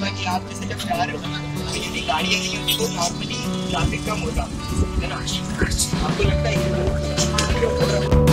होगा कि आप जैसे जब जा रहे हो तो यदि गाड़ियाँ नहीं होती तो नॉर्मली ट्रैफिक कम होता है ना, आपको लगता है